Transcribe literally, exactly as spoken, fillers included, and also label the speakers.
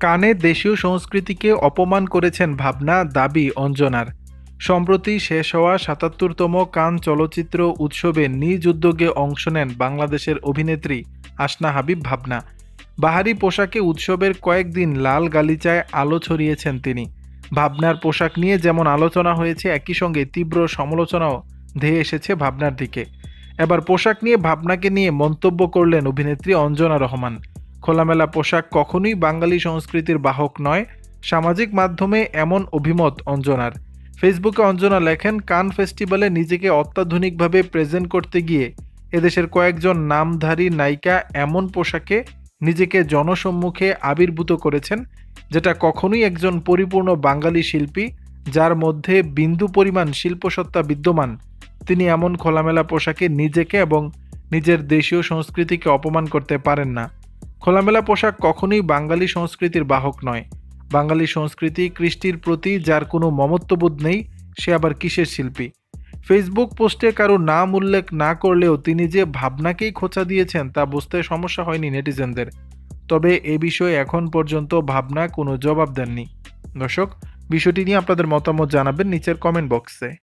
Speaker 1: কানে দেশীয় সংস্কৃতিকে অপমান করেছেন ভাবনা, দাবি অঞ্জনার। সম্প্রতি শেষ হওয়া সাতাত্তরতম কান চলচ্চিত্র উৎসবে নিজ উদ্যোগে অংশ নেন বাংলাদেশের অভিনেত্রী আসনা হাবিব ভাবনা। বাহারি পোশাকে উৎসবের কয়েকদিন লাল গালিচায় আলো ছড়িয়েছেন তিনি। ভাবনার পোশাক নিয়ে যেমন আলোচনা হয়েছে, একই সঙ্গে তীব্র সমালোচনাও ধেয়ে এসেছে ভাবনার দিকে। এবার পোশাক নিয়ে ভাবনাকে নিয়ে মন্তব্য করলেন অভিনেত্রী অঞ্জনা রহমান। খোলামেলা পোশাক কখনোই বাঙালি সংস্কৃতির বাহক নয়। সামাজিক মাধ্যমে এমন অভিমত অঞ্জনার। ফেসবুকে অঞ্জনা লেখেন, কান ফেস্টিভ্যালে নিজেকে অত্যাধুনিকভাবে প্রেজেন্ট করতে গিয়ে এদেশের কয়েকজন নামধারী নায়িকা এমন পোশাকে নিজেকে জনসম্মুখে আবির্ভূত করেছেন, যেটা কখনোই একজন পরিপূর্ণ বাঙালি শিল্পী, যার মধ্যে বিন্দু পরিমাণ শিল্পসত্তা বিদ্যমান, তিনি এমন খোলামেলা পোশাকে নিজেকে এবং নিজের দেশীয় সংস্কৃতিকে অপমান করতে পারেন না। খোলামেলা পোশাক কখনোই বাঙালি সংস্কৃতির বাহক নয়। বাঙালি সংস্কৃতি কৃষ্টির প্রতি যার কোনো মমত্ববোধ নেই, সে আবার কিসের শিল্পী? ফেসবুক পোস্টে কারো নাম উল্লেখ না করলেও তিনি যে ভাবনাকেই খোঁচা দিয়েছেন তা বুঝতে সমস্যা হয়নি নেটিজেনদের। তবে এ বিষয়ে এখন পর্যন্ত ভাবনা কোনো জবাব দেননি। দর্শক, বিষয়টি নিয়ে আপনাদের মতামত জানাবেন নিচের কমেন্ট বক্সে।